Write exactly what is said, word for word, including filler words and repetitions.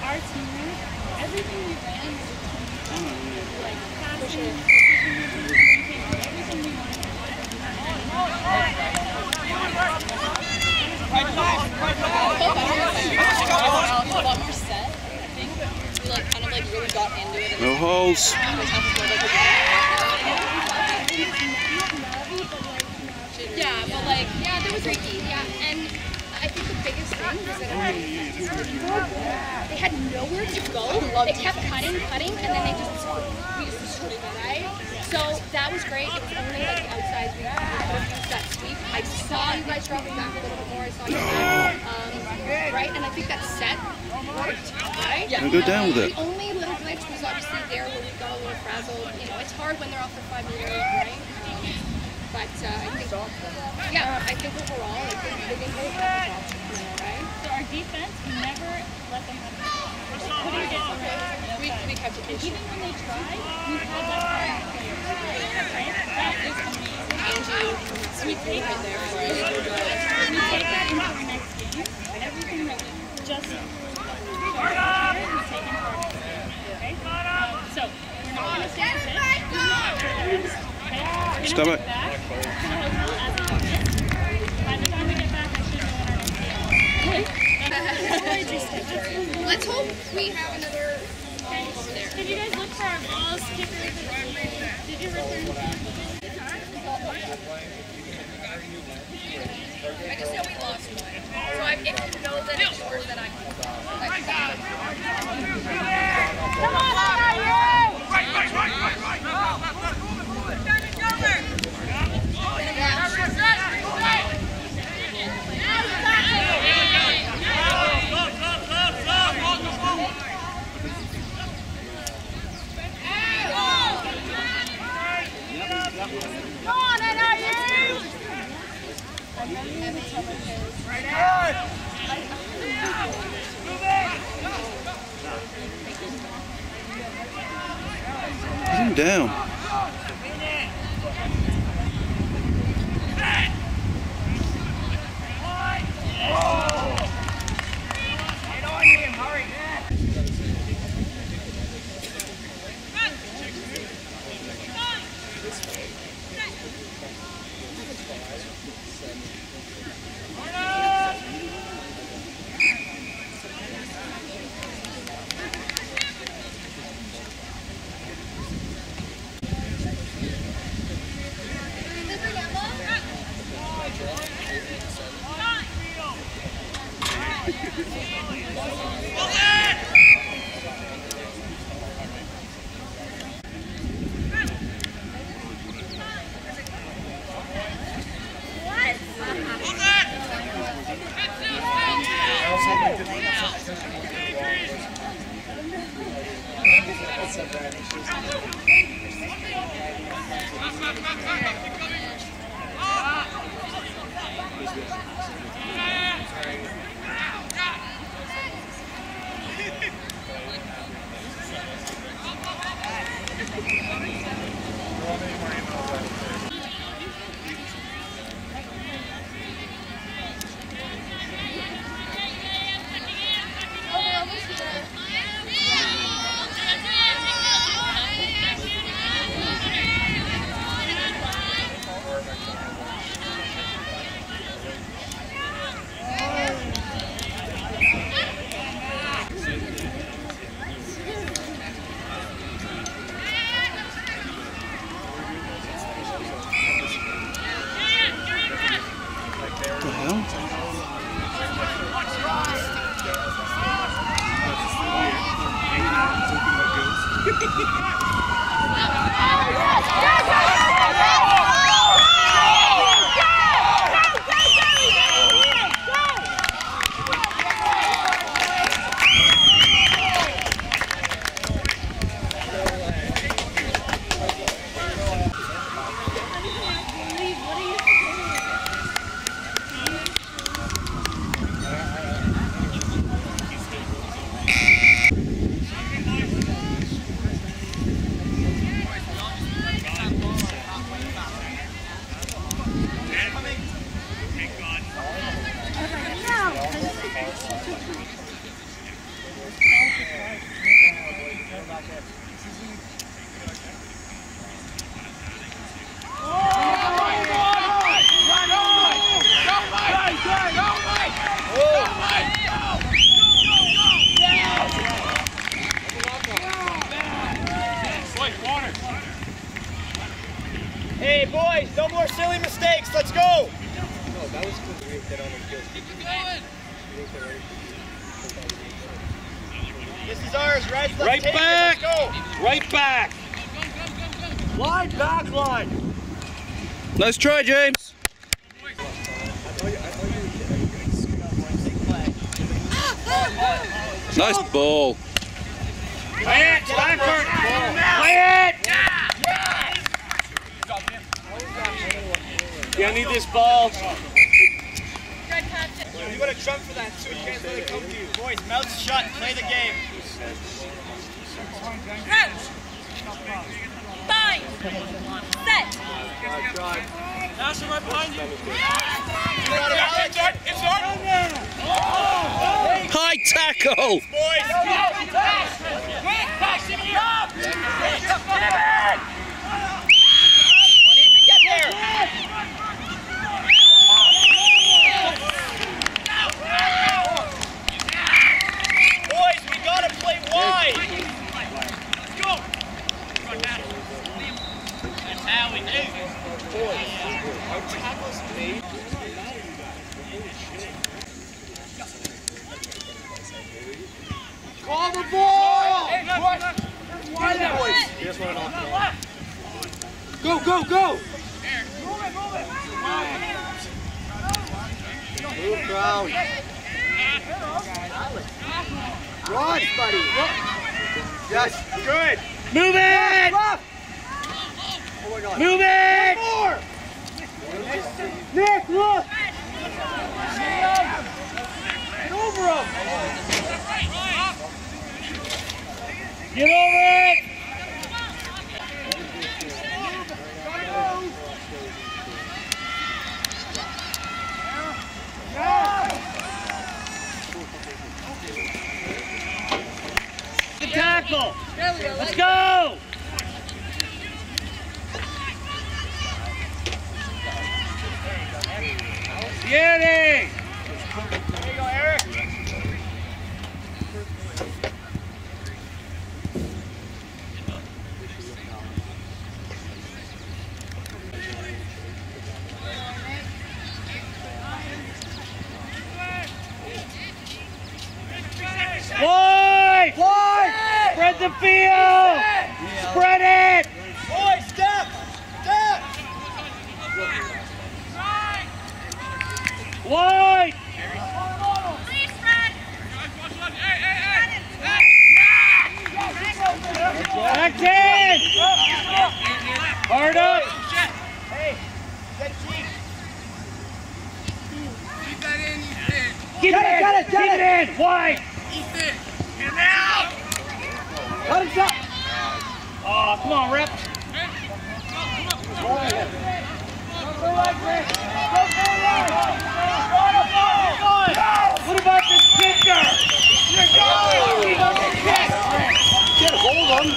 our team, everything we ran was like passing, everything we wanted. A lot more set, I think. We like kind of like really got into it. No holes. Yeah, but like, yeah, there was freaky. Yeah, and I think the biggest thing was that they had nowhere to go. They kept cutting, cutting, and then they just we just destroyed them, right? So that was great. It was only like the outside we could have used that sweep. I saw you guys dropping back a little bit more. I saw you back, um, right? And I think that set worked, right? Yeah. And go down with it. The only little glitch was obviously there where we got a little frazzled. You know, it's hard when they're off the five meter, right? But uh, I think, yeah, I think overall, I think they did great at the top, right? So our defense, we never let them have it. We're just putting it right. We, we kept it patient. Even when they tried, we had like five players. Right? That is amazing. Angie, sweet take it there for us. We take that into our next game. Everything that we just started here, we take into our next game. Okay? Um, so, we're not going to stay with it. Stop it. Let's hope we have another over there. Did you guys look for our balls? Did you return? I just know we lost one. So I didn't know that it's worse than I Come on, how are you? Right, right, right, right, right. Come on, N R U! Put him down. silly mistakes. Let's go. This is ours, right? Let's Right take back. It. Let's go. Right back. Line back line. Nice try, James. Nice ball. Play it, Blackburn. Play it. Yeah, I need this ball. You gotta jump for that too. You can't let it come to you. Boys, mouths shut. Play the game. Fine. Set. Nash, right behind you. High tackle. Boys. Need to get there. Boys, we gotta play wide. Let's go. That's how we do. Boys, our tackles made. Call the ball! Hey, why that boys? Just one off. Go, go, go! Move it, move it! Move ground. Run, buddy. Run. Yes, good. Move it! Left. Oh my God. Move it! One more! Nick, look! Get over him! Get over it! The tackle! Let's go! Beauty! There you go, Eric. Wide! Wide! Spread the field! Spread it! Boys, step! Step! Wide! Back ten! Hard up! Hey, get cheap. Keep it in! Get it, get it, get Keep it in! Wide! Let him shot. Oh, come on, rep! What about the kicker? Get hold of him.